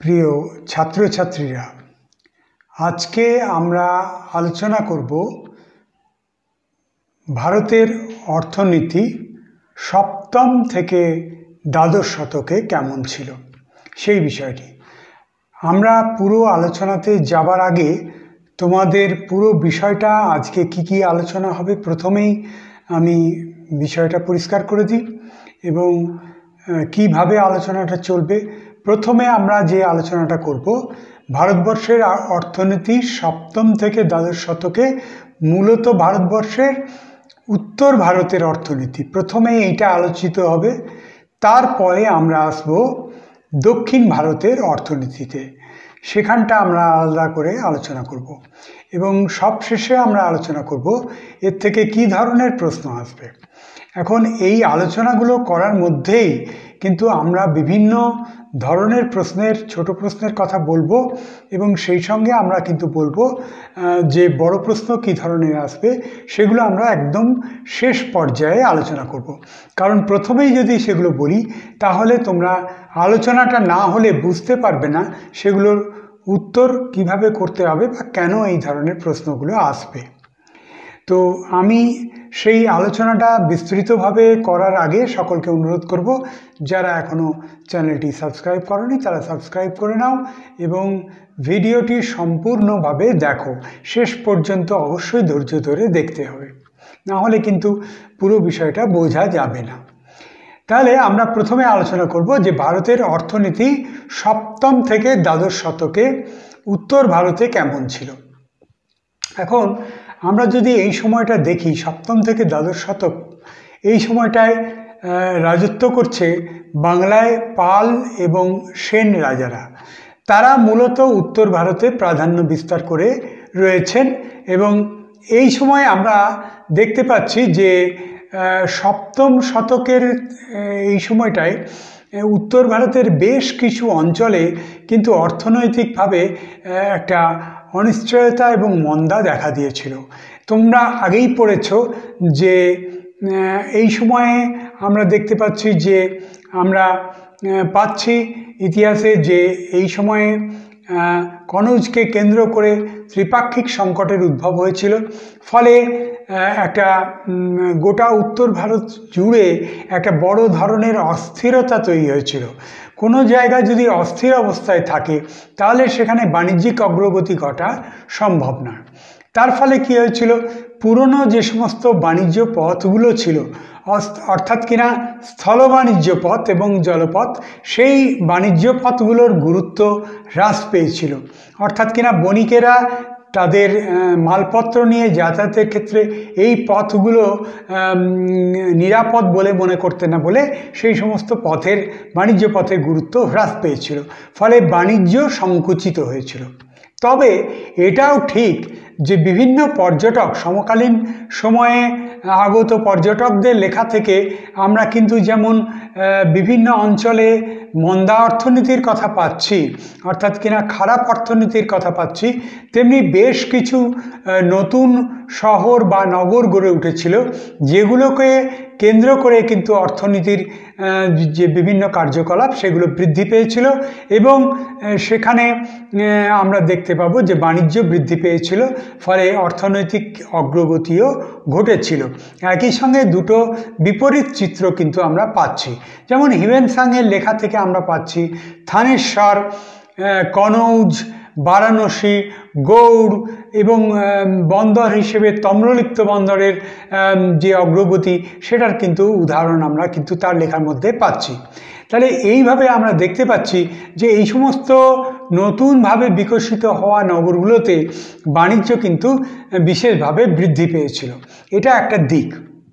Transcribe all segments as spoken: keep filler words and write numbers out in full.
প্রিয় ছাত্রছাত্রীরা, আজকে আমরা আলোচনা করব ভারতের অর্থনীতি সপ্তম থেকে দ্বাদশ শতকে কেমন ছিল সেই বিষয়টি। আমরা পুরো আলোচনাতে যাবার আগে তোমাদের পুরো বিষয়টা আজকে কি কি আলোচনা হবে প্রথমেই আমি বিষয়টা পরিষ্কার করে দিই এবং কিভাবে আলোচনাটা চলবে। প্রথমে আমরা যে আলোচনাটা করব ভারতবর্ষের অর্থনীতি সপ্তম থেকে দ্বাদশ শতকে, মূলত ভারতবর্ষের উত্তর ভারতের অর্থনীতি প্রথমে এইটা আলোচিত হবে। তারপরে আমরা আসব দক্ষিণ ভারতের অর্থনীতিতে, সেখানটা আমরা আলাদা করে আলোচনা করব এবং সবশেষে আমরা আলোচনা করব এর থেকে কি ধরনের প্রশ্ন আসবে। এখন এই আলোচনাগুলো করার মধ্যেই কিন্তু আমরা বিভিন্ন ধরনের প্রশ্নের ছোট প্রশ্নের কথা বলবো এবং সেই সঙ্গে আমরা কিন্তু বলবো যে বড় প্রশ্ন কি ধরনের আসবে সেগুলো আমরা একদম শেষ পর্যায়ে আলোচনা করব। কারণ প্রথমেই যদি সেগুলো বলি তাহলে তোমরা আলোচনাটা না হলে বুঝতে পারবে না সেগুলোর উত্তর কিভাবে করতে হবে বা কেন এই ধরনের প্রশ্নগুলো আসবে। তো আমি সেই আলোচনাটা বিস্তৃতভাবে করার আগে সকলকে অনুরোধ করব, যারা এখনও চ্যানেলটি সাবস্ক্রাইব করনি তারা সাবস্ক্রাইব করে নাও এবং ভিডিওটি সম্পূর্ণভাবে দেখো, শেষ পর্যন্ত অবশ্যই ধৈর্য ধরে দেখতে হবে, না হলে কিন্তু পুরো বিষয়টা বোঝা যাবে না। তাহলে আমরা প্রথমে আলোচনা করব যে ভারতের অর্থনীতি সপ্তম থেকে দ্বাদশ শতকে উত্তর ভারতে কেমন ছিল। এখন আমরা যদি এই সময়টা দেখি, সপ্তম থেকে দ্বাদশ শতক, এই সময়টায় রাজত্ব করছে বাংলায় পাল এবং সেন রাজারা। তারা মূলত উত্তর ভারতে প্রাধান্য বিস্তার করে রয়েছেন এবং এই সময় আমরা দেখতে পাচ্ছি যে সপ্তম শতকের এই সময়টায় উত্তর ভারতের বেশ কিছু অঞ্চলে কিন্তু অর্থনৈতিকভাবে একটা অনিশ্চয়তা এবং মন্দা দেখা দিয়েছিল। তোমরা আগেই পড়েছ যে এই সময়ে আমরা দেখতে পাচ্ছি যে আমরা পাচ্ছি ইতিহাসে যে এই সময়ে কনৌজকে কেন্দ্র করে ত্রিপাক্ষিক সংকটের উদ্ভব হয়েছিল, ফলে একটা গোটা উত্তর ভারত জুড়ে একটা বড় ধরনের অস্থিরতা তৈরি হয়েছিল। কোনো জায়গায় যদি অস্থির অবস্থায় থাকে তাহলে সেখানে বাণিজ্যিক অগ্রগতি ঘটা সম্ভব না। তার ফলে কী হয়েছিল, পুরনো যে সমস্ত বাণিজ্য পথগুলো ছিল, অর্থাৎ কিনা স্থল বাণিজ্য পথ এবং জলপথ, সেই বাণিজ্য পথগুলোর গুরুত্ব হ্রাস পেয়েছিল। অর্থাৎ কিনা বণিকেরা তাদের মালপত্র নিয়ে যাতায়াতের ক্ষেত্রে এই পথগুলো নিরাপদ বলে মনে করতে না বলে সেই সমস্ত পথের বাণিজ্য পথের গুরুত্ব হ্রাস পেয়েছিল, ফলে বাণিজ্য সংকুচিত হয়েছিল। তবে এটাও ঠিক যে বিভিন্ন পর্যটক, সমকালীন সময়ে আগত পর্যটকদের লেখা থেকে আমরা কিন্তু যেমন বিভিন্ন অঞ্চলে মন্দা অর্থনীতির কথা পাচ্ছি, অর্থাৎ কিনা খারাপ অর্থনীতির কথা পাচ্ছি, তেমনি বেশ কিছু নতুন শহর বা নগর গড়ে উঠেছিল যেগুলোকে কেন্দ্র করে কিন্তু অর্থনীতির যে বিভিন্ন কার্যকলাপ সেগুলো বৃদ্ধি পেয়েছিল এবং সেখানে আমরা দেখতে পাবো যে বাণিজ্য বৃদ্ধি পেয়েছিল, ফলে অর্থনৈতিক অগ্রগতিও ঘটেছিল। একই সঙ্গে দুটো বিপরীত চিত্র কিন্তু আমরা পাচ্ছি। যেমন হিউয়েনসাংয়ের লেখা থেকে আমরা পাচ্ছি থানেশ্বর, কনৌজ, বারাণসী, গৌড় এবং বন্দর হিসেবে তাম্রলিপ্ত বন্দরের যে অগ্রগতি সেটার কিন্তু উদাহরণ আমরা কিন্তু তার লেখার মধ্যে পাচ্ছি। তাহলে এইভাবে আমরা দেখতে পাচ্ছি যে এই সমস্ত নতুনভাবে বিকশিত হওয়া নগরগুলোতে বাণিজ্য কিন্তু বিশেষভাবে বৃদ্ধি পেয়েছিল। এটা একটা দিক,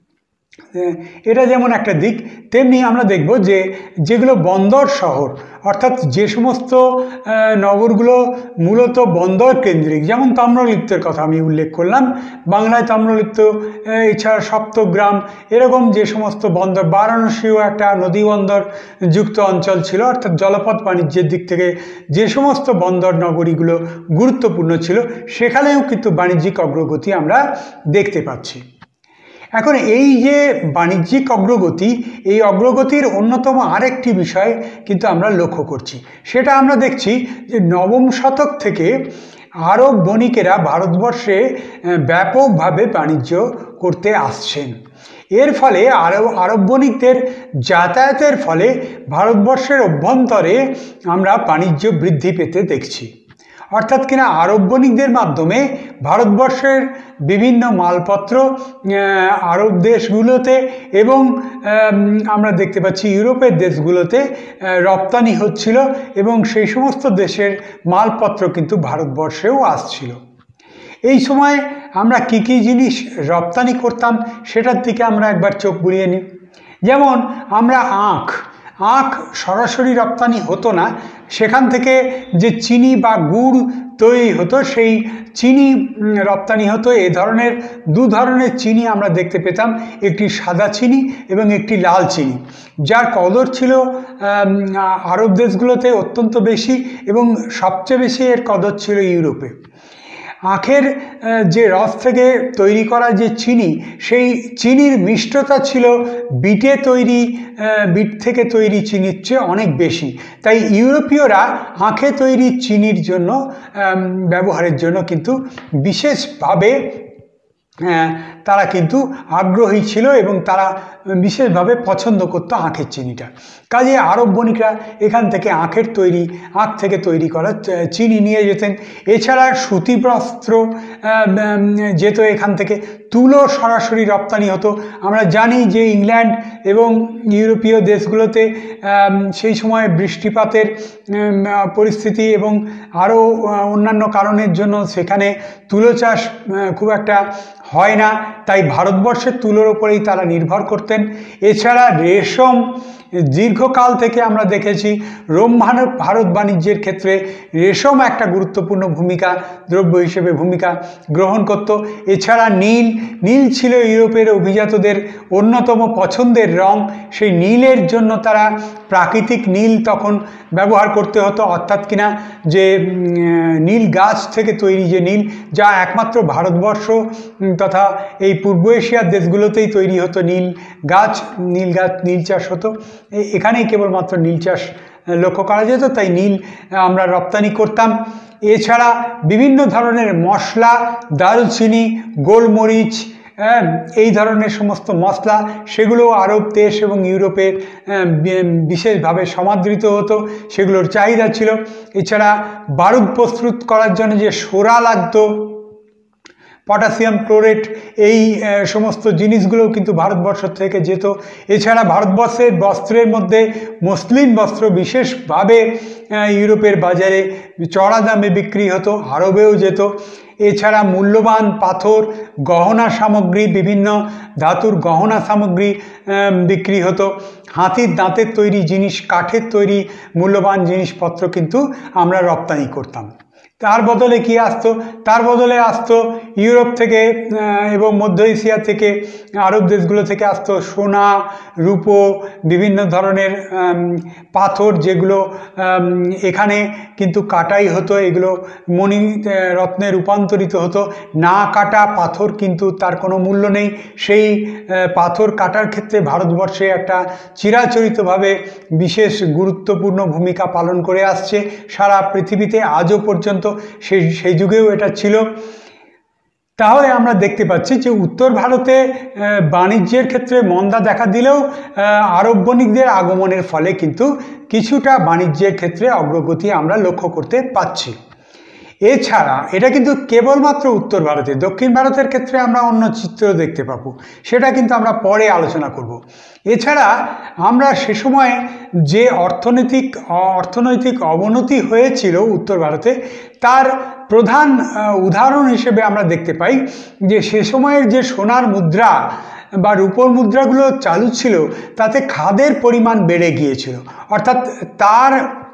এটা যেমন একটা দিক, তেমনি আমরা দেখব যে যেগুলো বন্দর শহর, অর্থাৎ যে সমস্ত নগরগুলো মূলত বন্দর কেন্দ্রিক, যেমন তাম্রলিপ্তের কথা আমি উল্লেখ করলাম, বাংলায় তাম্রলিপ্ত, এছাড়া সপ্তগ্রাম, এরকম যে সমস্ত বন্দর, বারাণসীও একটা নদী বন্দর যুক্ত অঞ্চল ছিল, অর্থাৎ জলপথ বাণিজ্যের দিক থেকে যে সমস্ত বন্দর নগরীগুলো গুরুত্বপূর্ণ ছিল সেখানেও কিন্তু বাণিজ্যিক অগ্রগতি আমরা দেখতে পাচ্ছি। এখন এই যে বাণিজ্যিক অগ্রগতি, এই অগ্রগতির অন্যতম আরেকটি বিষয় কিন্তু আমরা লক্ষ্য করছি, সেটা আমরা দেখছি যে নবম শতক থেকে আরব বণিকেরা ভারতবর্ষে ব্যাপকভাবে বাণিজ্য করতে আসছেন। এর ফলে আরব আরব বণিকদের যাতায়াতের ফলে ভারতবর্ষের অভ্যন্তরে আমরা বাণিজ্য বৃদ্ধি পেতে দেখছি। অর্থাৎ কিনা আরব বণিকদের মাধ্যমে ভারতবর্ষের বিভিন্ন মালপত্র আরব দেশগুলোতে এবং আমরা দেখতে পাচ্ছি ইউরোপের দেশগুলোতে রপ্তানি হচ্ছিল এবং সেই সমস্ত দেশের মালপত্র কিন্তু ভারতবর্ষেও আসছিল। এই সময় আমরা কি কি জিনিস রপ্তানি করতাম সেটার দিকে আমরা একবার চোখ বুলিয়ে নিই। যেমন আমরা আখ আখ সরাসরি রপ্তানি হতো না, সেখান থেকে যে চিনি বা গুড় তৈরি হতো সেই চিনি রপ্তানি হতো। এ ধরনের দু ধরনের চিনি আমরা দেখতে পেতাম, একটি সাদা চিনি এবং একটি লাল চিনি, যার কদর ছিল আরব দেশগুলোতে অত্যন্ত বেশি এবং সবচেয়ে বেশি এর কদর ছিল ইউরোপে। আখের যে রস থেকে তৈরি করা যে চিনি, সেই চিনির মিষ্টতা ছিল বিটে তৈরি বিট থেকে তৈরি চিনির চেয়ে অনেক বেশি। তাই ইউরোপীয়রা আখে তৈরি চিনির জন্য ব্যবহারের জন্য কিন্তু বিশেষভাবে তারা কিন্তু আগ্রহী ছিল এবং তারা বিশেষভাবে পছন্দ করত আখের চিনিটা। কাজে আরব বণিকরা এখান থেকে আখের তৈরি আখ থেকে তৈরি করা চিনি নিয়ে যেতেন। এছাড়া সুতি বস্ত্র যেত এখান থেকে, তুলো সরাসরি রপ্তানি হতো। আমরা জানি যে ইংল্যান্ড এবং ইউরোপীয় দেশগুলোতে সেই সময় বৃষ্টিপাতের পরিস্থিতি এবং আরও অন্যান্য কারণের জন্য সেখানে তুলো চাষ খুব একটা হয় না, তাই ভারতবর্ষের তুলোর ওপরেই তারা নির্ভর করতেন। এছাড়া রেশম দীর্ঘকাল থেকে আমরা দেখেছি রোম ভারত বাণিজ্যের ক্ষেত্রে রেশম একটা গুরুত্বপূর্ণ ভূমিকা দ্রব্য হিসেবে ভূমিকা গ্রহণ করত। এছাড়া নীল নীল ছিল ইউরোপের অভিজাতদের অন্যতম পছন্দের রং। সেই নীলের জন্য তারা প্রাকৃতিক নীল তখন ব্যবহার করতে হতো, অর্থাৎ কিনা যে নীল গাছ থেকে তৈরি যে নীল, যা একমাত্র ভারতবর্ষ তথা এই পূর্ব এশিয়ার দেশগুলোতেই তৈরি হতো নীল গাছ নীল গাছ নীল চাষ হতো। এখানেই কেবলমাত্র নীল চাষ লক্ষ্য করা যেত, তাই নীল আমরা রপ্তানি করতাম। এছাড়া বিভিন্ন ধরনের মশলা, দারুচিনি, গোলমরিচ, এই ধরনের সমস্ত মশলা সেগুলো আরব দেশ এবং ইউরোপের বিশেষভাবে সমাদৃত হতো, সেগুলোর চাহিদা ছিল। এছাড়া বারুদ প্রস্তুত করার জন্য যে সোরা লাগতো, পটাশিয়াম ক্লোরেট, এই সমস্ত জিনিসগুলোও কিন্তু ভারতবর্ষ থেকে যেত। এছাড়া ভারতবর্ষের বস্ত্রের মধ্যে মসলিন বস্ত্র বিশেষভাবে ইউরোপের বাজারে চড়া দামে বিক্রি হতো, আরবেও যেত। এছাড়া মূল্যবান পাথর, গহনা সামগ্রী, বিভিন্ন ধাতুর গহনা সামগ্রী বিক্রি হতো। হাতির দাঁতের তৈরি জিনিস, কাঠের তৈরি মূল্যবান জিনিসপত্র কিন্তু আমরা রপ্তানি করতাম। তার বদলে কি আসতো? তার বদলে আসতো ইউরোপ থেকে এবং মধ্য এশিয়া থেকে, আরব দেশগুলো থেকে আসতো সোনা, রূপো, বিভিন্ন ধরনের পাথর, যেগুলো এখানে কিন্তু কাটাই হতো, এগুলো মণি রত্নে রূপান্তরিত হতো। না কাটা পাথর কিন্তু তার কোনো মূল্য নেই। সেই পাথর কাটার ক্ষেত্রে ভারতবর্ষে একটা চিরাচরিতভাবে বিশেষ গুরুত্বপূর্ণ ভূমিকা পালন করে আসছে সারা পৃথিবীতে আজও পর্যন্ত। সেই সেই যুগেও এটা ছিল। তাহলে আমরা দেখতে পাচ্ছি যে উত্তর ভারতে বাণিজ্যের ক্ষেত্রে মন্দা দেখা দিলেও আরব বণিকদের আগমনের ফলে কিন্তু কিছুটা বাণিজ্যের ক্ষেত্রে অগ্রগতি আমরা লক্ষ্য করতে পাচ্ছি। এছাড়া এটা কিন্তু কেবলমাত্র উত্তর ভারতে, দক্ষিণ ভারতের ক্ষেত্রে আমরা অন্য চিত্র দেখতে পাবো, সেটা কিন্তু আমরা পরে আলোচনা করব। এছাড়া আমরা সে সময় যে অর্থনৈতিক অর্থনৈতিক অবনতি হয়েছিল উত্তর ভারতে, তার প্রধান উদাহরণ হিসেবে আমরা দেখতে পাই যে সে সময়ের যে সোনার মুদ্রা বা রূপোর মুদ্রাগুলো চালু ছিল, তাতে খাদের পরিমাণ বেড়ে গিয়েছিল। অর্থাৎ তার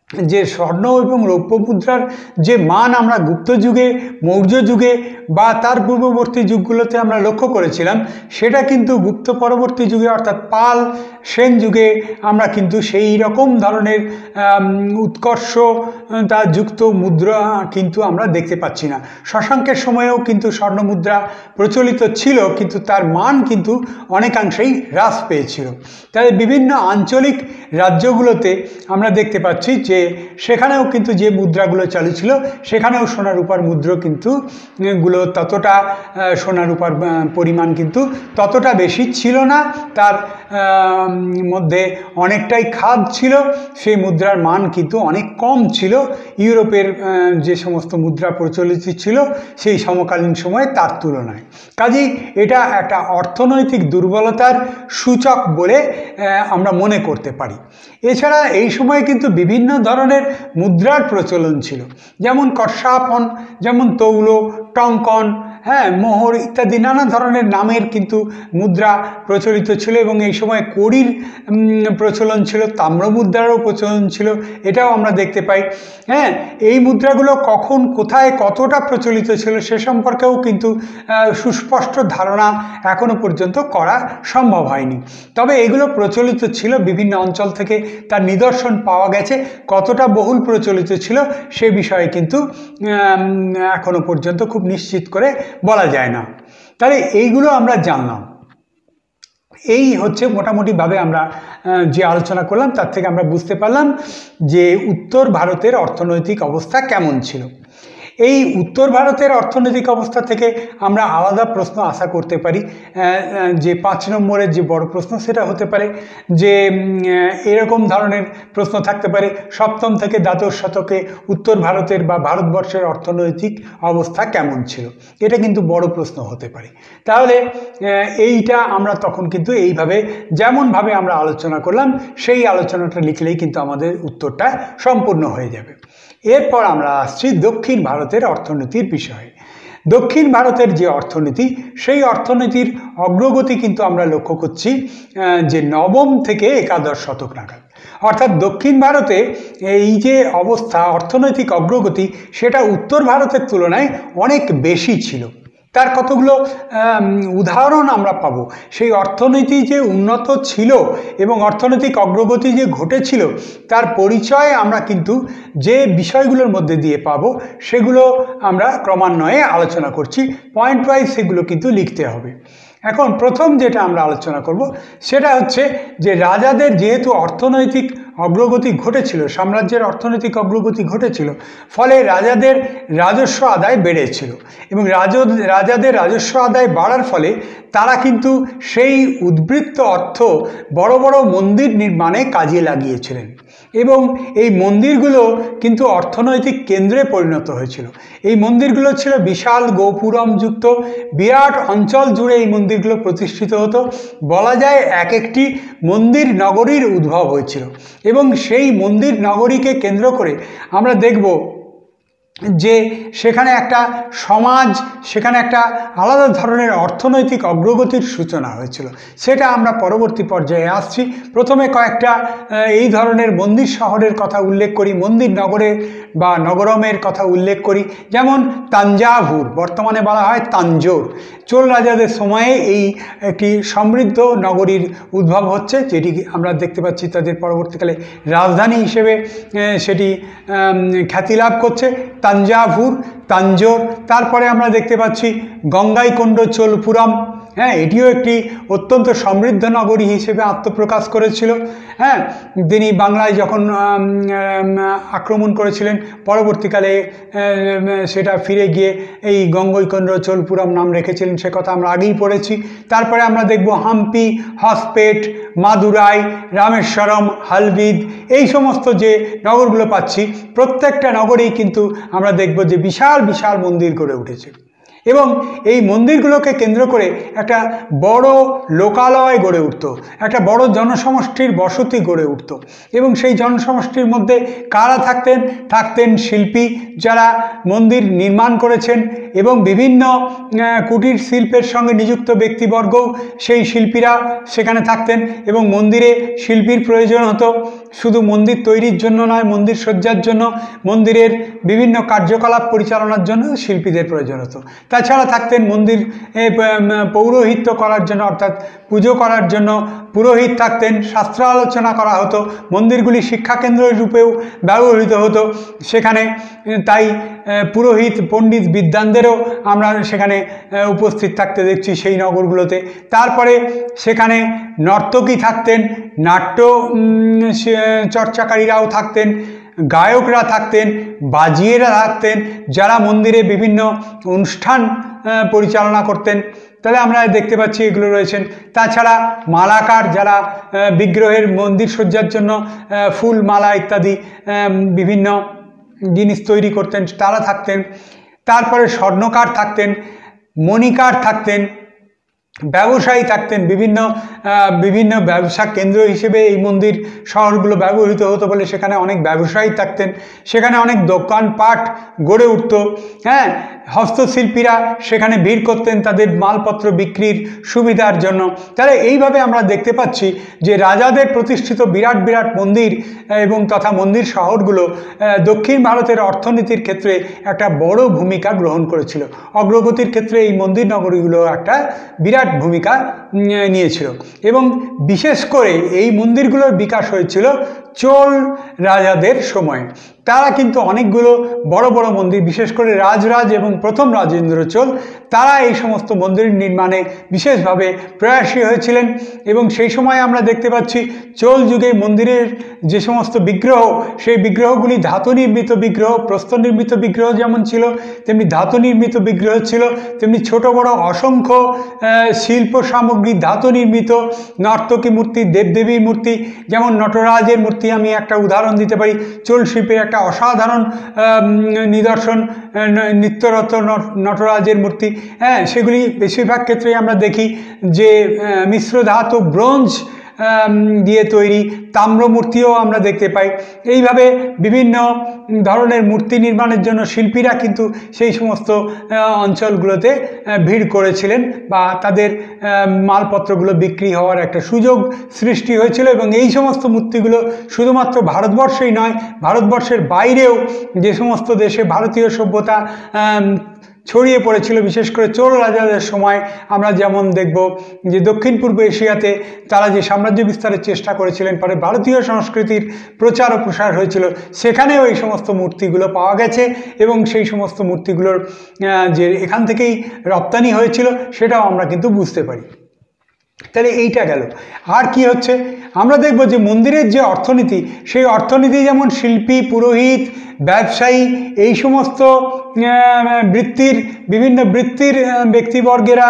যে স্বর্ণ এবং রৌপ্য মুদ্রার যে মান আমরা গুপ্ত যুগে, মৌর্য যুগে বা তার পূর্ববর্তী যুগগুলোতে আমরা লক্ষ্য করেছিলাম, সেটা কিন্তু গুপ্ত পরবর্তী যুগে অর্থাৎ পাল সেন যুগে আমরা কিন্তু সেই রকম ধরনের উৎকর্ষ তা যুক্ত মুদ্রা কিন্তু আমরা দেখতে পাচ্ছি না। শশাঙ্কের সময়েও কিন্তু স্বর্ণ মুদ্রা প্রচলিত ছিল, কিন্তু তার মান কিন্তু অনেকাংশেই হ্রাস পেয়েছিল। তাই বিভিন্ন আঞ্চলিক রাজ্যগুলোতে আমরা দেখতে পাচ্ছি যে সেখানেও কিন্তু যে মুদ্রাগুলো চালু ছিল সেখানেও সোনা রূপার মুদ্রা কিন্তু গুলো ততটা সোনা রূপার পরিমাণ কিন্তু ততটা বেশি ছিল না, তার মধ্যে অনেকটাই খাদ ছিল, সেই মুদ্রার মান কিন্তু অনেক কম ছিল ইউরোপের যে সমস্ত মুদ্রা প্রচলিত ছিল সেই সমকালীন সময়ে তার তুলনায়। কাজেই এটা একটা অর্থনৈতিক দুর্বলতার সূচক বলে আমরা মনে করতে পারি। এছাড়া এই সময়ে কিন্তু বিভিন্ন ধরনের মুদ্রার প্রচলন ছিল, যেমন কর্ষাপন, যেমন তৌল, টঙ্কন, হ্যাঁ মোহর ইত্যাদি নানা ধরনের নামের কিন্তু মুদ্রা প্রচলিত ছিল এবং এই সময় কড়ির প্রচলন ছিল, তাম্র মুদ্রারও প্রচলন ছিল, এটাও আমরা দেখতে পাই। হ্যাঁ, এই মুদ্রাগুলো কখন কোথায় কতটা প্রচলিত ছিল সে সম্পর্কেও কিন্তু সুস্পষ্ট ধারণা এখনো পর্যন্ত করা সম্ভব হয়নি। তবে এগুলো প্রচলিত ছিল বিভিন্ন অঞ্চল থেকে, তার নিদর্শন পাওয়া গেছে। কতটা বহুল প্রচলিত ছিল সে বিষয়ে কিন্তু এখনো পর্যন্ত খুব নিশ্চিত করে বলা যায় না। তাহলে এইগুলো আমরা জানলাম। এই হচ্ছে মোটামুটিভাবে আমরা যে আলোচনা করলাম তার থেকে আমরা বুঝতে পারলাম যে উত্তর ভারতের অর্থনৈতিক অবস্থা কেমন ছিল। এই উত্তর ভারতের অর্থনৈতিক অবস্থা থেকে আমরা আলাদা প্রশ্ন আশা করতে পারি। যে পাঁচ নম্বরের যে বড় প্রশ্ন সেটা হতে পারে যে এরকম ধরনের প্রশ্ন থাকতে পারে, সপ্তম থেকে দ্বাদশ শতকে উত্তর ভারতের বা ভারতবর্ষের অর্থনৈতিক অবস্থা কেমন ছিল, এটা কিন্তু বড় প্রশ্ন হতে পারে। তাহলে এইটা আমরা তখন কিন্তু এইভাবে যেমনভাবে আমরা আলোচনা করলাম সেই আলোচনাটা লিখলেই কিন্তু আমাদের উত্তরটা সম্পূর্ণ হয়ে যাবে। এরপর আমরা আসছি দক্ষিণ ভারতের অর্থনীতির বিষয়ে। দক্ষিণ ভারতের যে অর্থনীতি, সেই অর্থনীতির অগ্রগতি কিন্তু আমরা লক্ষ্য করছি যে নবম থেকে একাদশ শতক নাগাদ। অর্থাৎ দক্ষিণ ভারতে এই যে অবস্থা, অর্থনৈতিক অগ্রগতি, সেটা উত্তর ভারতের তুলনায় অনেক বেশি ছিল। তার কতগুলো উদাহরণ আমরা পাবো। সেই অর্থনীতি যে উন্নত ছিল এবং অর্থনৈতিক অগ্রগতি যে ঘটেছিল তার পরিচয় আমরা কিন্তু যে বিষয়গুলোর মধ্যে দিয়ে পাবো সেগুলো আমরা ক্রমান্বয়ে আলোচনা করছি। পয়েন্ট ওয়াইজ সেগুলো কিন্তু লিখতে হবে। এখন প্রথম যেটা আমরা আলোচনা করব সেটা হচ্ছে যে রাজাদের যেহেতু অর্থনৈতিক অগ্রগতি ঘটেছিল, সাম্রাজ্যের অর্থনৈতিক অগ্রগতি ঘটেছিল, ফলে রাজাদের রাজস্ব আদায় বেড়েছিল এবং রাজ রাজাদের রাজস্ব আদায় বাড়ার ফলে তারা কিন্তু সেই উদ্বৃত্ত অর্থ বড় বড় মন্দির নির্মাণে কাজে লাগিয়েছিলেন এবং এই মন্দিরগুলো কিন্তু অর্থনৈতিক কেন্দ্রে পরিণত হয়েছিল। এই মন্দিরগুলো ছিল বিশাল গোপুরমযুক্ত, বিরাট অঞ্চল জুড়ে এই মন্দিরগুলো প্রতিষ্ঠিত হতো। বলা যায় এক একটি মন্দির নগরীর উদ্ভব হয়েছিল এবং সেই মন্দির নগরীকে কেন্দ্র করে আমরা দেখব যে সেখানে একটা সমাজ, সেখানে একটা আলাদা ধরনের অর্থনৈতিক অগ্রগতির সূচনা হয়েছিল। সেটা আমরা পরবর্তী পর্যায়ে আসছি। প্রথমে কয়েকটা এই ধরনের মন্দির শহরের কথা উল্লেখ করি, মন্দির নগরে বা নগরমের কথা উল্লেখ করি। যেমন তাঞ্জাভুর, বর্তমানে বলা হয় তাঞ্জোর। চোল রাজাদের সময়ে এই একটি সমৃদ্ধ নগরীর উদ্ভব হচ্ছে, যেটি আমরা দেখতে পাচ্ছি তাদের পরবর্তীকালে রাজধানী হিসেবে সেটি খ্যাতি লাভ করছে। তাঞ্জাভুর, তাঞ্জোর। তারপরে আমরা দেখতে পাচ্ছি গঙ্গাইকোন্ড চোলপুরম। হ্যাঁ, এটিও একটি অত্যন্ত সমৃদ্ধ নগরী হিসেবে আত্মপ্রকাশ করেছিল। হ্যাঁ, তিনি বাংলায় যখন আক্রমণ করেছিলেন পরবর্তীকালে সেটা ফিরে গিয়ে এই গঙ্গাইকোন্ড চোলপুরম নাম রেখেছিলেন, সে কথা আমরা আগেই পড়েছি। তারপরে আমরা দেখব হাম্পি, হসপেট, মাদুরাই, রামেশ্বরম, হালবিদ, এই সমস্ত যে নগরগুলো পাচ্ছি প্রত্যেকটা নগরেই কিন্তু আমরা দেখব যে বিশাল বিশাল মন্দির গড়ে উঠেছে এবং এই মন্দিরগুলোকে কেন্দ্র করে একটা বড় লোকালয় গড়ে উঠত, একটা বড় জনসমষ্টির বসতি গড়ে উঠত এবং সেই জনসমষ্টির মধ্যে কারা থাকতেন? থাকতেন শিল্পী, যারা মন্দির নির্মাণ করেছেন এবং বিভিন্ন কুটির শিল্পের সঙ্গে নিযুক্ত ব্যক্তিবর্গও সেই শিল্পীরা সেখানে থাকতেন এবং মন্দিরে শিল্পীর প্রয়োজন হতো। শুধু মন্দির তৈরির জন্য নয়, মন্দির সজ্জার জন্য, মন্দিরের বিভিন্ন কার্যকলাপ পরিচালনার জন্য শিল্পীদের প্রয়োজন হতো। তাছাড়া থাকতেন মন্দির পৌরোহিত্য করার জন্য, অর্থাৎ পুজো করার জন্য পুরোহিত থাকতেন, শাস্ত্র আলোচনা করা হতো, মন্দিরগুলি শিক্ষাকেন্দ্র রূপেও ব্যবহৃত হতো সেখানে। তাই পুরোহিত পণ্ডিত বিদ্বানদেরও আমরা সেখানে উপস্থিত থাকতে দেখছি সেই নগরগুলোতে। তারপরে সেখানে নর্তকী থাকতেন, নাট্য চর্চাকারীরাও থাকতেন, গায়করা থাকতেন, বাজিয়েরা থাকতেন, যারা মন্দিরে বিভিন্ন অনুষ্ঠান পরিচালনা করতেন। তাহলে আমরা দেখতে পাচ্ছি এগুলো রয়েছেন। তাছাড়া মালাকার, যারা বিগ্রহের মন্দির সজ্জার জন্য ফুল মালা ইত্যাদি বিভিন্ন জিনিস তৈরি করতেন, তারা থাকতেন। তারপরে স্বর্ণকার থাকতেন, মণিকার থাকতেন, ব্যবসায়ী থাকতেন। বিভিন্ন বিভিন্ন ব্যবসা কেন্দ্র হিসেবে এই মন্দির শহরগুলো ব্যবহৃত হতো বলে সেখানে অনেক ব্যবসায়ী থাকতেন, সেখানে অনেক দোকানপাট গড়ে উঠত। হ্যাঁ, হস্তশিল্পীরা সেখানে ভিড় করতেন তাদের মালপত্র বিক্রির সুবিধার জন্য। তাহলে এইভাবে আমরা দেখতে পাচ্ছি যে রাজাদের প্রতিষ্ঠিত বিরাট বিরাট মন্দির এবং তথা মন্দির শহরগুলো দক্ষিণ ভারতের অর্থনীতির ক্ষেত্রে একটা বড় ভূমিকা গ্রহণ করেছিল। অগ্রগতির ক্ষেত্রে এই মন্দির নগরীগুলো একটা বিরাট ভূমিকা নিয়েছিল। এবং বিশেষ করে এই মন্দিরগুলোর বিকাশ হয়েছিল চোল রাজাদের সময়ে। তারা কিন্তু অনেকগুলো বড় বড় মন্দির, বিশেষ করে রাজরাজ এবং প্রথম রাজেন্দ্র চোল, তারা এই সমস্ত মন্দির নির্মাণে বিশেষভাবে প্রয়াসী হয়েছিলেন। এবং সেই সময় আমরা দেখতে পাচ্ছি চোল যুগে মন্দিরের যে সমস্ত বিগ্রহ, সেই বিগ্রহগুলি ধাতু নির্মিত বিগ্রহ, প্রস্তর নির্মিত বিগ্রহ যেমন ছিল তেমনি ধাতু নির্মিত বিগ্রহ ছিল, তেমনি ছোট বড় অসংখ্য শিল্প সামগ্রী ধাতু নির্মিত, নর্তকী মূর্তি, দেবদেবীর মূর্তি, যেমন নটরাজের মূর্তি আমি একটা উদাহরণ দিতে পারি। চোল শিল্পের একটা অসাধারণ নিদর্শন নিত্যরত্ন নটরাজের মূর্তি। হ্যাঁ, সেগুলি বেশিরভাগ ক্ষেত্রেই আমরা দেখি যে মিশ্র ধাতু ব্রোঞ্জ দিয়ে তৈরি। তাম্রমূর্তিও আমরা দেখতে পাই। এইভাবে বিভিন্ন ধরনের মূর্তি নির্মাণের জন্য শিল্পীরা কিন্তু সেই সমস্ত অঞ্চলগুলোতে ভিড় করেছিলেন বা তাদের মালপত্রগুলো বিক্রি হওয়ার একটা সুযোগ সৃষ্টি হয়েছিল। এবং এই সমস্ত মূর্তিগুলো শুধুমাত্র ভারতবর্ষেই নয়, ভারতবর্ষের বাইরেও যে সমস্ত দেশে ভারতীয় সভ্যতা ছড়িয়ে পড়েছিল, বিশেষ করে চোল রাজাদের সময় আমরা যেমন দেখব যে দক্ষিণ পূর্ব এশিয়াতে তারা যে সাম্রাজ্য বিস্তারের চেষ্টা করেছিলেন, পরে ভারতীয় সংস্কৃতির প্রচার ও প্রসার হয়েছিল, সেখানেও এই সমস্ত মূর্তিগুলো পাওয়া গেছে। এবং সেই সমস্ত মূর্তিগুলোর যে এখান থেকেই রপ্তানি হয়েছিল সেটাও আমরা কিন্তু বুঝতে পারি। তাহলে এইটা গেল। আর কি হচ্ছে, আমরা দেখব যে মন্দিরের যে অর্থনীতি, সেই অর্থনীতি যেমন শিল্পী, পুরোহিত, ব্যবসায়ী, এই সমস্ত বৃত্তির বিভিন্ন বৃত্তির ব্যক্তিবর্গেরা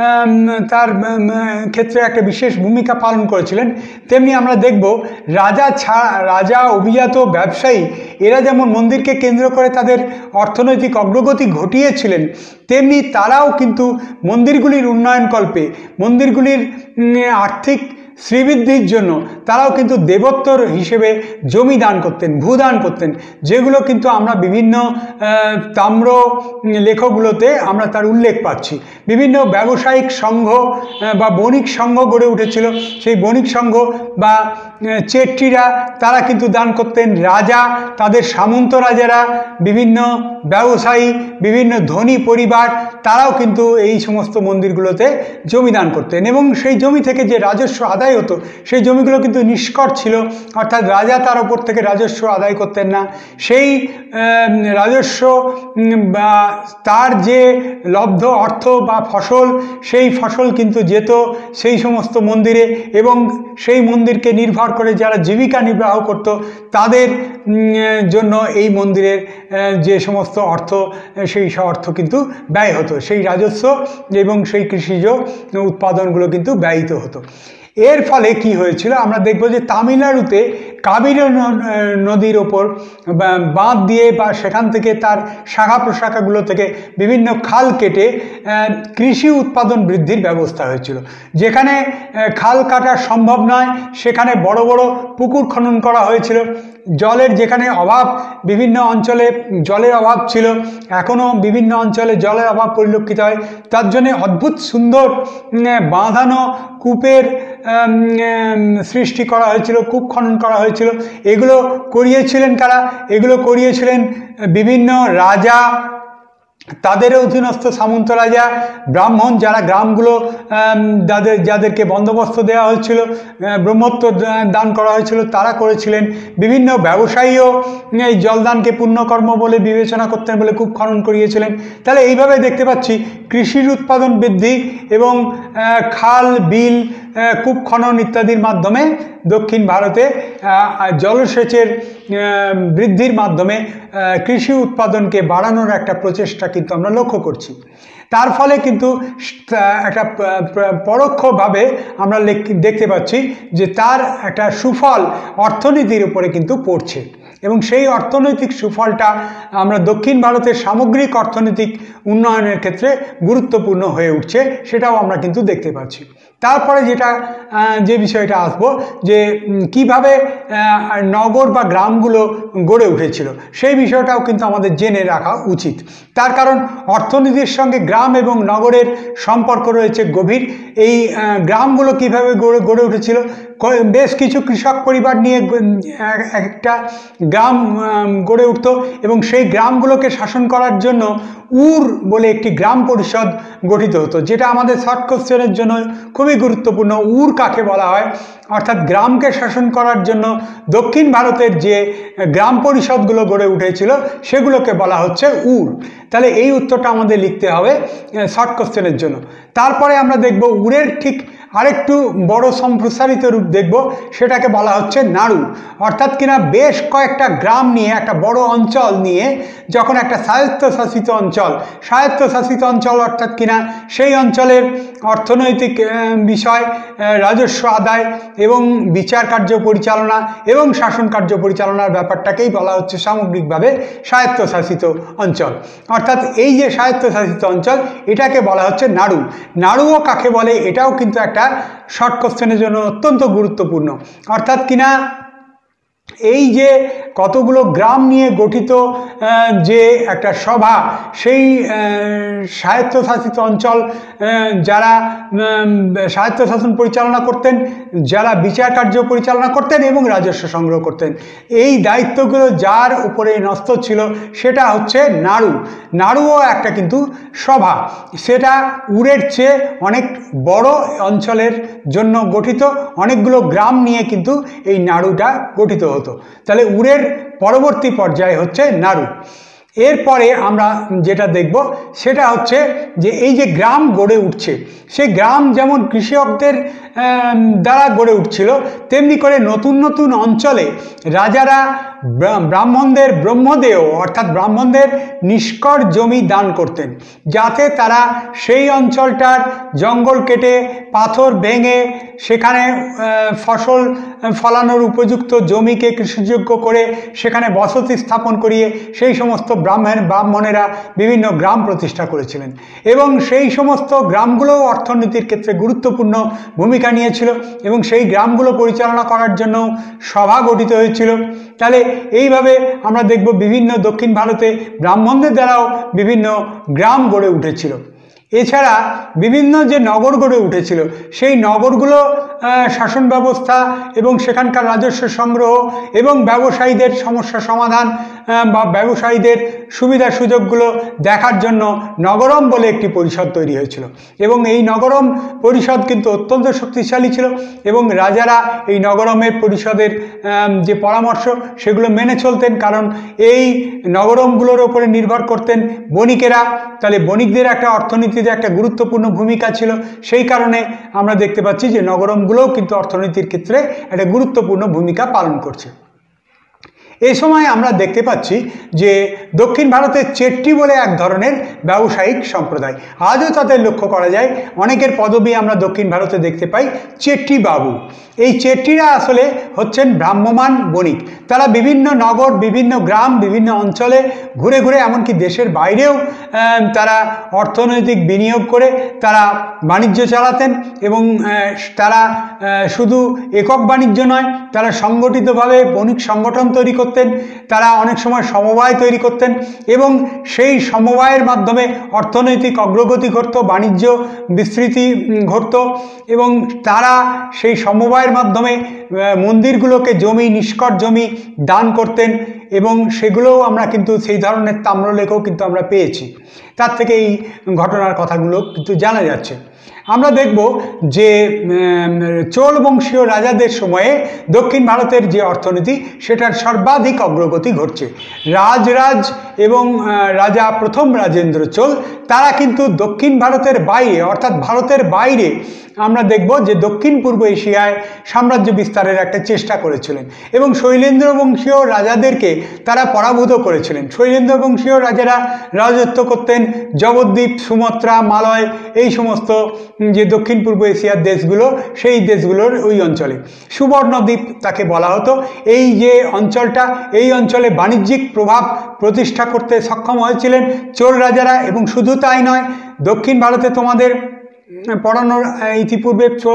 তার ক্ষেত্রে একটা বিশেষ ভূমিকা পালন করেছিলেন, তেমনি আমরা দেখব রাজা ছাড়া রাজা অভিজাত ব্যবসায়ী এরা যেমন মন্দিরকে কেন্দ্র করে তাদের অর্থনৈতিক অগ্রগতি ঘটিয়েছিলেন, তেমনি তারাও কিন্তু মন্দিরগুলির উন্নয়নকল্পে, মন্দিরগুলির আর্থিক শ্রীবৃদ্ধির জন্য তারাও কিন্তু দেবোত্তর হিসেবে জমি দান করতেন, ভূদান করতেন, যেগুলো কিন্তু আমরা বিভিন্ন তাম্র লেখগুলোতে আমরা তার উল্লেখ পাচ্ছি। বিভিন্ন ব্যবসায়িক সংঘ বা বণিক সংঘ গড়ে উঠেছিল, সেই বণিক সংঘ বা চেট্টিরা তারা কিন্তু দান করতেন। রাজা, তাদের সামন্ত রাজারা, বিভিন্ন ব্যবসায়ী, বিভিন্ন ধনী পরিবার, তারাও কিন্তু এই সমস্ত মন্দিরগুলোতে জমি দান করতেন। এবং সেই জমি থেকে যে রাজস্ব আদায় হতো সেই জমিগুলো কিন্তু নিষ্কর ছিল, অর্থাৎ রাজা তার ওপর থেকে রাজস্ব আদায় করতেন না। সেই রাজস্ব বা তার যে লব্ধ অর্থ বা ফসল, সেই ফসল কিন্তু যেত সেই সমস্ত মন্দিরে, এবং সেই মন্দিরকে নির্ভর করে যারা জীবিকা নির্বাহ করত তাদের জন্য এই মন্দিরের যে সমস্ত অর্থ, সেই অর্থ কিন্তু ব্যয় হতো, সেই রাজস্ব এবং সেই কৃষিজ উৎপাদনগুলো কিন্তু ব্যয়িত হতো। এর ফলে কি হয়েছিল, আমরা দেখব যে তামিলনাড়ুতে কাবেরী নদীর ওপর বাঁধ দিয়ে বা সেখান থেকে তার শাখা প্রশাখাগুলো থেকে বিভিন্ন খাল কেটে কৃষি উৎপাদন বৃদ্ধির ব্যবস্থা হয়েছিল। যেখানে খাল কাটা সম্ভব নয় সেখানে বড় বড় পুকুর খনন করা হয়েছিল। জলের যেখানে অভাব, বিভিন্ন অঞ্চলে জলের অভাব ছিল, এখনও বিভিন্ন অঞ্চলে জলের অভাব পরিলক্ষিত হয়, তার জন্য অদ্ভুত সুন্দর বাঁধানো কূপের সৃষ্টি করা হয়েছিল, কূপ খনন করা হয়েছিল। এগুলো করিয়েছিলেন কারা? এগুলো করিয়েছিলেন বিভিন্ন রাজা, তাদের অধীনস্থ সামন্ত রাজা, ব্রাহ্মণ, যারা গ্রামগুলো যাদের যাদেরকে বন্দোবস্ত দেওয়া হয়েছিল, ব্রহ্মত্ব দান করা হয়েছিল, তারা করেছিলেন। বিভিন্ন ব্যবসায়ীও এই জলদানকে পুণ্যকর্ম বলে বিবেচনা করতেন বলে কূপ খনন করিয়েছিলেন। তাহলে এইভাবে দেখতে পাচ্ছি কৃষির উৎপাদন বৃদ্ধি এবং খাল, বিল, কূপ খনন ইত্যাদির মাধ্যমে দক্ষিণ ভারতে জলসেচের বৃদ্ধির মাধ্যমে কৃষি উৎপাদনকে বাড়ানোর একটা প্রচেষ্টা কিন্তু আমরা লক্ষ্য করছি। তার ফলে কিন্তু একটা পরোক্ষভাবে আমরা দেখতে পাচ্ছি যে তার একটা সুফল অর্থনীতির উপরে কিন্তু পড়ছে, এবং সেই অর্থনৈতিক সুফলটা আমরা দক্ষিণ ভারতের সামগ্রিক অর্থনৈতিক উন্নয়নের ক্ষেত্রে গুরুত্বপূর্ণ হয়ে উঠছে, সেটাও আমরা কিন্তু দেখতে পাচ্ছি। তারপরে যেটা যে বিষয়টা আসবো, যে কিভাবে নগর বা গ্রামগুলো গড়ে উঠেছিল, সেই বিষয়টাও কিন্তু আমাদের জেনে রাখা উচিত। তার কারণ অর্থনীতির সঙ্গে গ্রাম এবং নগরের সম্পর্ক রয়েছে গভীর। এই গ্রামগুলো কিভাবে গড়ে গড়ে উঠেছিল, বেশ কিছু কৃষক পরিবার নিয়ে একটা গ্রাম গড়ে উঠত, এবং সেই গ্রামগুলোকে শাসন করার জন্য উর বলে একটি গ্রাম পরিষদ গঠিত হতো, যেটা আমাদের শর্ট কোশ্চেনের জন্য খুবই গুরুত্বপূর্ণ। উর কাকে বলা হয়? অর্থাৎ গ্রামকে শাসন করার জন্য দক্ষিণ ভারতের যে গ্রাম পরিষদগুলো গড়ে উঠেছিল সেগুলোকে বলা হচ্ছে উর। তাহলে এই উত্তরটা আমাদের লিখতে হবে শর্ট কোশ্চেনের জন্য। তারপরে আমরা দেখব উরের ঠিক আরেকটু বড় সম্প্রসারিত রূপ দেখব, সেটাকে বলা হচ্ছে নাড়ু। অর্থাৎ কিনা বেশ কয়েকটা গ্রাম নিয়ে একটা বড় অঞ্চল নিয়ে যখন একটা স্বায়ত্তশাসিত অঞ্চল, স্বায়ত্তশাসিত অঞ্চল অর্থাৎ কিনা সেই অঞ্চলের অর্থনৈতিক বিষয়, রাজস্ব আদায় এবং বিচার কার্য পরিচালনা এবং শাসন কার্য পরিচালনার ব্যাপারটাকেই বলা হচ্ছে সামগ্রিকভাবে স্বায়ত্তশাসিত অঞ্চল। অর্থাৎ এই যে স্বায়ত্তশাসিত অঞ্চল, এটাকে বলা হচ্ছে নাড়ু। নাড়ুও কাকে বলে, এটাও কিন্তু একটা শর্ট কোশ্চেনের জন্য অত্যন্ত গুরুত্বপূর্ণ। অর্থাৎ কিনা এই যে কতগুলো গ্রাম নিয়ে গঠিত যে একটা সভা, সেই স্বায়ত্তশাসিত অঞ্চল যারা স্বায়ত্তশাসন পরিচালনা করতেন, যারা বিচার কার্য পরিচালনা করতেন এবং রাজস্ব সংগ্রহ করতেন, এই দায়িত্বগুলো যার উপরে ন্যস্ত ছিল সেটা হচ্ছে নাড়ু। নাড়ুও একটা কিন্তু সভা, সেটা উরের চেয়ে অনেক বড় অঞ্চলের জন্য গঠিত, অনেকগুলো গ্রাম নিয়ে কিন্তু এই নাড়ুটা গঠিত হতো। তাহলে উরের পরবর্তী পর্যায়ে হচ্ছে নাড়ু। এরপরে আমরা যেটা দেখব সেটা হচ্ছে যে এই যে গ্রাম গড়ে উঠছে, সেই গ্রাম যেমন কৃষকদের দ্বারা গড়ে উঠছিল, তেমনি করে নতুন নতুন অঞ্চলে রাজারা ব্রাহ্মণদের ব্রহ্মদেয় অর্থাৎ ব্রাহ্মণদের নিষ্কর জমি দান করতেন, যাতে তারা সেই অঞ্চলটার জঙ্গল কেটে পাথর ভেঙে সেখানে ফসল ফলানোর উপযুক্ত জমিকে কৃষিযোগ্য করে সেখানে বসতি স্থাপন করিয়ে সেই সমস্ত ব্রাহ্মণ ব্রাহ্মণেরা বিভিন্ন গ্রাম প্রতিষ্ঠা করেছিলেন, এবং সেই সমস্ত গ্রামগুলোও অর্থনীতির ক্ষেত্রে গুরুত্বপূর্ণ ভূমিকা নিয়েছিল, এবং সেই গ্রামগুলো পরিচালনা করার জন্য সভা গঠিত হয়েছিল। তাহলে এইভাবে আমরা দেখব বিভিন্ন দক্ষিণ ভারতে ব্রাহ্মণদের দ্বারাও বিভিন্ন গ্রাম গড়ে উঠেছিল। এছাড়া বিভিন্ন যে নগর গড়ে উঠেছিল, সেই নগরগুলো শাসন ব্যবস্থা এবং সেখানকার রাজস্ব সংগ্রহ এবং ব্যবসায়ীদের সমস্যা সমাধান বা ব্যবসায়ীদের সুবিধা সুযোগগুলো দেখার জন্য নগরম বলে একটি পরিষদ তৈরি হয়েছিল, এবং এই নগরম পরিষদ কিন্তু অত্যন্ত শক্তিশালী ছিল, এবং রাজারা এই নগরমের পরিষদের যে পরামর্শ সেগুলো মেনে চলতেন, কারণ এই নগরমগুলোর ওপরে নির্ভর করতেন বণিকেরা। তাহলে বণিকদের একটা অর্থনীতিতে একটা গুরুত্বপূর্ণ ভূমিকা ছিল, সেই কারণে আমরা দেখতে পাচ্ছি যে নগরমগুলোও কিন্তু অর্থনীতির ক্ষেত্রে একটা গুরুত্বপূর্ণ ভূমিকা পালন করছে। এই সময় আমরা দেখতে পাচ্ছি যে দক্ষিণ ভারতের চেট্টি বলে এক ধরনের ব্যবসায়িক সম্প্রদায়, আজও তাদের লক্ষ্য করা যায়। অনেকের পদবি আমরা দক্ষিণ ভারতে দেখতে পাই চেট্টি বাবু। এই চেট্টিরা আসলে হচ্ছেন ভ্রাম্যমান বণিক। তারা বিভিন্ন নগর, বিভিন্ন গ্রাম, বিভিন্ন অঞ্চলে ঘুরে ঘুরে এমনকি দেশের বাইরেও তারা অর্থনৈতিক বিনিয়োগ করে তারা বাণিজ্য চালাতেন, এবং তারা শুধু একক বাণিজ্য নয়, তারা সংগঠিতভাবে বণিক সংগঠন তৈরি করতেন করতেন, তারা অনেক সময় সমবায় তৈরি করতেন এবং সেই সমবায়ের মাধ্যমে অর্থনৈতিক অগ্রগতি ঘটত, বাণিজ্য বিস্তৃতি ঘটত এবং তারা সেই সমবায়ের মাধ্যমে মন্দিরগুলোকে জমি, নিষ্কট জমি দান করতেন এবং সেগুলোও আমরা কিন্তু সেই ধরনের তাম্রলেখও কিন্তু আমরা পেয়েছি। তার থেকে এই ঘটনার কথাগুলো কিন্তু জানা যাচ্ছে। আমরা দেখব যে চোল বংশীয় রাজাদের সময়ে দক্ষিণ ভারতের যে অর্থনীতি সেটার সর্বাধিক অগ্রগতি ঘটছে। রাজরাজ এবং রাজা প্রথম রাজেন্দ্র চোল তারা কিন্তু দক্ষিণ ভারতের বাইরে অর্থাৎ ভারতের বাইরে আমরা দেখব যে দক্ষিণ পূর্ব এশিয়ায় সাম্রাজ্য বিস্তারের একটা চেষ্টা করেছিলেন এবং শৈলেন্দ্র বংশীয় রাজাদেরকে তারা পরাভূত করেছিলেন। শৈলেন্দ্র বংশীয় রাজারা রাজত্ব করতেন জগদ্বীপ, সুমাত্রা, মালয়, এই সমস্ত যে দক্ষিণ পূর্ব এশিয়ার দেশগুলো, সেই দেশগুলোর ওই অঞ্চলে সুবর্ণদ্বীপ তাকে বলা হতো। এই যে অঞ্চলটা, এই অঞ্চলে বাণিজ্যিক প্রভাব প্রতিষ্ঠা করতে সক্ষম হয়েছিলেন চোল রাজারা। এবং শুধু তাই নয়, দক্ষিণ ভারতে তোমাদের পড়ানোর ইতিপূর্বে চোল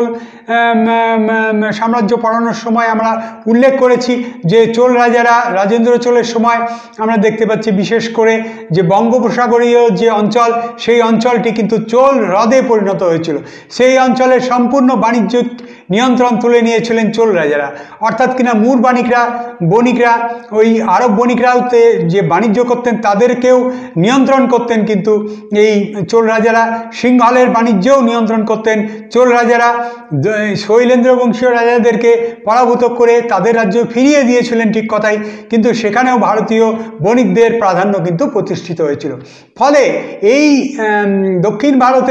সাম্রাজ্য পড়ানোর সময় আমরা উল্লেখ করেছি যে চোল রাজারা রাজেন্দ্র চোলের সময় আমরা দেখতে পাচ্ছি বিশেষ করে যে বঙ্গোপসাগরীয় যে অঞ্চল, সেই অঞ্চলটি কিন্তু চোল হ্রদে পরিণত হয়েছিল। সেই অঞ্চলের সম্পূর্ণ বাণিজ্যিক নিয়ন্ত্রণ তুলে নিয়েছিলেন চোল রাজারা, অর্থাৎ কিনা মুর বণিকরা বণিকরা ওই আরব বণিকরাও যে বাণিজ্য করতেন তাদেরকেও নিয়ন্ত্রণ করতেন কিন্তু এই চোল রাজারা। সিংহলের বাণিজ্যও নিয়ন্ত্রণ করতেন চোল রাজারা। শৈলেন্দ্র বংশীয় রাজাদেরকে পরাভূত করে তাদের রাজ্য ফিরিয়ে দিয়েছিলেন, ঠিক কথাই, কিন্তু সেখানেও ভারতীয় বণিকদের প্রাধান্য কিন্তু প্রতিষ্ঠিত হয়েছিল। ফলে এই দক্ষিণ ভারতে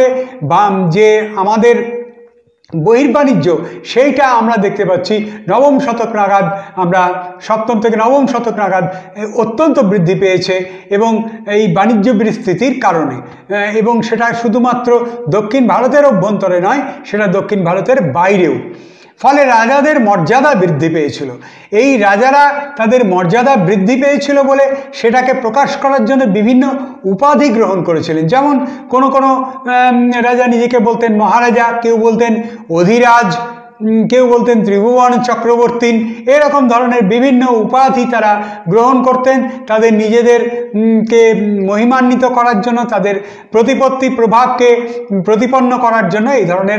যে আমাদের বহির্বাণিজ্য সেইটা আমরা দেখতে পাচ্ছি নবম শতক নাগাদ, আমরা সপ্তম থেকে নবম শতক নাগাদ অত্যন্ত বৃদ্ধি পেয়েছে এবং এই বাণিজ্য বিস্তৃতির কারণে, এবং সেটা শুধুমাত্র দক্ষিণ ভারতের অভ্যন্তরে নয়, সেটা দক্ষিণ ভারতের বাইরেও। ফলে রাজাদের মর্যাদা বৃদ্ধি পেয়েছিল। এই রাজারা তাদের মর্যাদা বৃদ্ধি পেয়েছিল বলে সেটাকে প্রকাশ করার জন্য বিভিন্ন উপাধি গ্রহণ করেছিলেন। যেমন কোনো কোনো রাজা নিজেকে বলতেন মহারাজা, কেউ বলতেন অধিরাজ, কেউ বলতেন ত্রিভুবন চক্রবর্তী, এরকম ধরনের বিভিন্ন উপাধি তারা গ্রহণ করতেন তাদের নিজেদেরকে মহিমান্বিত করার জন্য, তাদের প্রতিপত্তি প্রভাবকে প্রতিপন্ন করার জন্য এই ধরনের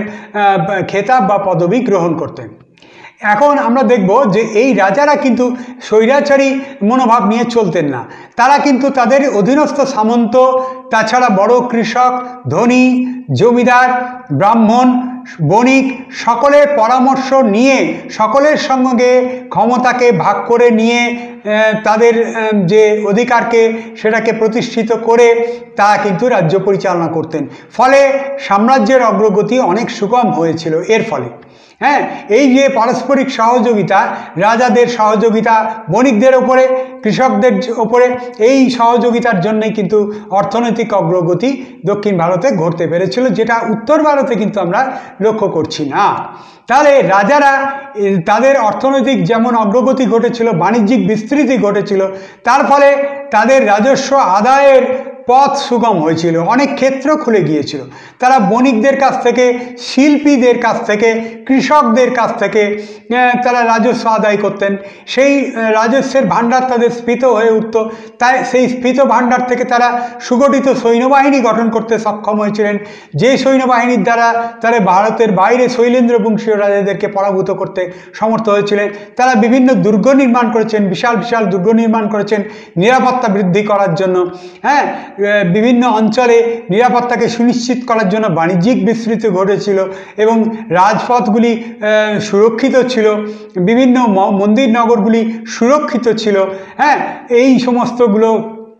খেতাব বা পদবি গ্রহণ করতেন। এখন আমরা দেখব যে এই রাজারা কিন্তু স্বৈরাচারী মনোভাব নিয়ে চলতেন না। তারা কিন্তু তাদের অধীনস্থ সামন্ত, তাছাড়া বড় কৃষক, ধনী, জমিদার, ব্রাহ্মণ, বণিক সকলের পরামর্শ নিয়ে, সকলের সঙ্গে ক্ষমতাকে ভাগ করে নিয়ে তাদের যে অধিকারকে সেটাকে প্রতিষ্ঠিত করে তারা কিন্তু রাজ্য পরিচালনা করতেন। ফলে সাম্রাজ্যের অগ্রগতি অনেক সুগম হয়েছিল এর ফলে। হ্যাঁ, এই যে পারস্পরিক সহযোগিতা, রাজাদের সহযোগিতা বণিকদের ওপরে, কৃষকদের ওপরে, এই সহযোগিতার জন্যই কিন্তু অর্থনৈতিক অগ্রগতি দক্ষিণ ভারতে ঘটতে পেরেছিল, যেটা উত্তর ভারতে কিন্তু আমরা লক্ষ্য করছি না। তাহলে রাজারা তাদের অর্থনৈতিক যেমন অগ্রগতি ঘটেছিল, বাণিজ্যিক বিস্তৃতি ঘটেছিল, তার ফলে তাদের রাজস্ব আদায়ের পথ সুগম হয়েছিল, অনেক ক্ষেত্র খুলে গিয়েছিল। তারা বণিকদের কাছ থেকে, শিল্পীদের কাছ থেকে, কৃষকদের কাছ থেকে তারা রাজস্ব আদায় করতেন। সেই রাজস্বের ভাণ্ডার তাদের স্ফীত হয়ে উঠত। তাই সেই স্ফীত ভাণ্ডার থেকে তারা সুগঠিত সৈন্যবাহিনী গঠন করতে সক্ষম হয়েছিলেন, যে সৈন্যবাহিনীর দ্বারা তারা ভারতের বাইরে শৈলেন্দ্র বংশীয় রাজাদেরকে পরাভূত করতে সমর্থ হয়েছিলেন। তারা বিভিন্ন দুর্গ নির্মাণ করেছেন, বিশাল বিশাল দুর্গ নির্মাণ করেছেন নিরাপত্তা বৃদ্ধি করার জন্য। হ্যাঁ, বিভিন্ন অঞ্চলে নিরাপত্তাকে সুনিশ্চিত করার জন্য বাণিজ্যিক বিস্তৃতি ঘটেছিল এবং রাজপথগুলি সুরক্ষিত ছিল, বিভিন্ন মন্দির নগরগুলি সুরক্ষিত ছিল। হ্যাঁ, এই সমস্তগুলো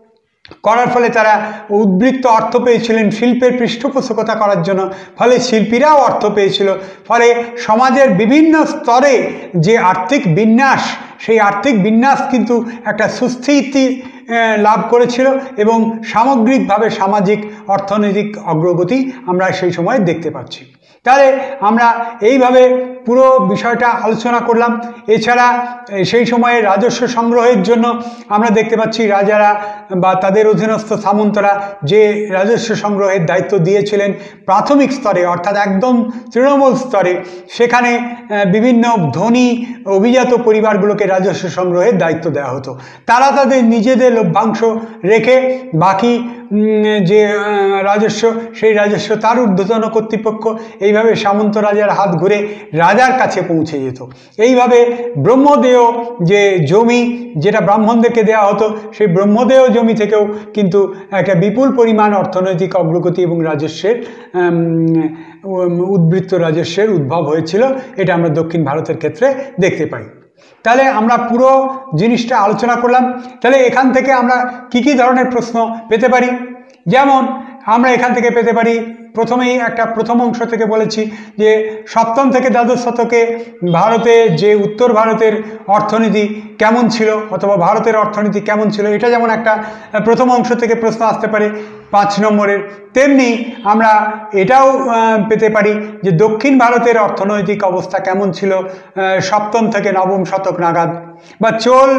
করার ফলে তারা উদ্বৃত্ত অর্থ পেয়েছিলেন শিল্পের পৃষ্ঠপোষকতা করার জন্য। ফলে শিল্পীরাও অর্থ পেয়েছিল। ফলে সমাজের বিভিন্ন স্তরে যে আর্থিক বিন্যাস, সেই আর্থিক বিন্যাস কিন্তু একটা সুস্থিতি লাভ করেছিল এবং সামগ্রিকভাবে সামাজিক অর্থনৈতিক অগ্রগতি আমরা সেই সময় দেখতে পাচ্ছি। তাহলে আমরা এইভাবে পুরো বিষয়টা আলোচনা করলাম। এছাড়া সেই সময়ে রাজস্ব সংগ্রহের জন্য আমরা দেখতে পাচ্ছি রাজারা বা তাদের অধীনস্থ সামন্তরা যে রাজস্ব সংগ্রহের দায়িত্ব দিয়েছিলেন প্রাথমিক স্তরে, অর্থাৎ একদম তৃণমূল স্তরে, সেখানে বিভিন্ন ধনী অভিজাত পরিবারগুলোকে রাজস্ব সংগ্রহের দায়িত্ব দেওয়া হতো। তারা তাদের নিজেদের লভ্যাংশ রেখে বাকি যে রাজস্ব, সেই রাজস্ব তার ঊর্ধ্বতন কর্তৃপক্ষ, এইভাবে সামন্ত রাজার হাত ঘুরে রাজার কাছে পৌঁছে যেত। এইভাবে ব্রহ্মদেয় যে জমি যেটা ব্রাহ্মণদেরকে দেওয়া হতো, সেই ব্রহ্মদেয় জমি থেকেও কিন্তু একটা বিপুল পরিমাণ অর্থনৈতিক অগ্রগতি এবং রাজস্বের উদ্বৃত্ত রাজস্বের উদ্ভব হয়েছিল। এটা আমরা দক্ষিণ ভারতের ক্ষেত্রে দেখতে পাই। তাহলে আমরা পুরো জিনিসটা আলোচনা করলাম। তাহলে এখান থেকে আমরা কি কি ধরনের প্রশ্ন পেতে পারি? যেমন আমরা এখান থেকে পেতে পারি, প্রথমেই একটা প্রথম অংশ থেকে বলেছি যে সপ্তম থেকে দ্বাদশ শতকে ভারতে যে উত্তর ভারতের অর্থনীতি কেমন ছিল অথবা ভারতের অর্থনীতি কেমন ছিল, এটা যেমন একটা প্রথম অংশ থেকে প্রশ্ন আসতে পারে পাঁচ নম্বরের। তেমনি আমরা এটাও পেতে পারি যে দক্ষিণ ভারতের অর্থনৈতিক অবস্থা কেমন ছিল সপ্তম থেকে নবম শতক নাগাদ, বা চোল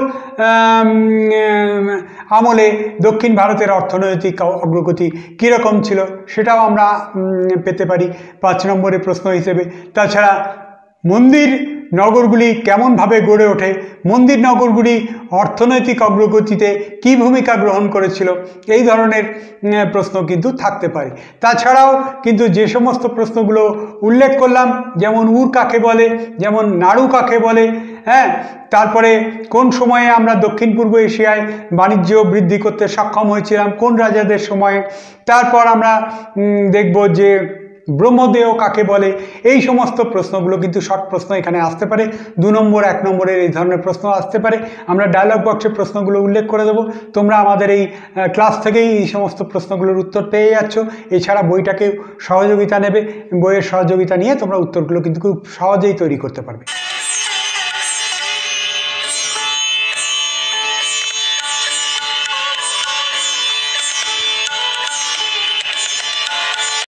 আমলে দক্ষিণ ভারতের অর্থনৈতিক অগ্রগতি কীরকম ছিল সেটাও আমরা পেতে পারি পাঁচ নম্বরের প্রশ্ন হিসেবে। তাছাড়া মন্দির নগরগুলি কেমনভাবে গড়ে ওঠে, মন্দির নগরগুলি অর্থনৈতিক অগ্রগতিতে কী ভূমিকা গ্রহণ করেছিল, এই ধরনের প্রশ্ন কিন্তু থাকতে পারে। তাছাড়াও কিন্তু যে সমস্ত প্রশ্নগুলো উল্লেখ করলাম, যেমন উর কাকে বলে, যেমন নাড়ু কাকে বলে, হ্যাঁ, তারপরে কোন সময়ে আমরা দক্ষিণ পূর্ব এশিয়ায় বাণিজ্য বৃদ্ধি করতে সক্ষম হয়েছিলাম, কোন রাজাদের সময়ে, তারপর আমরা দেখব যে ব্রহ্মদেয় কাকে বলে, এই সমস্ত প্রশ্নগুলো কিন্তু শর্ট প্রশ্ন এখানে আসতে পারে। দু নম্বর এক নম্বরের এই ধরনের প্রশ্ন আসতে পারে। আমরা ডায়লগ বক্সে প্রশ্নগুলো উল্লেখ করে দেবো। তোমরা আমাদের এই ক্লাস থেকেই এই সমস্ত প্রশ্নগুলোর উত্তর পেয়ে যাচ্ছ। এছাড়া বইটাকে সহযোগিতা নেবে, বইয়ের সহযোগিতা নিয়ে তোমরা উত্তরগুলো কিন্তু খুব সহজেই তৈরি করতে পারবে।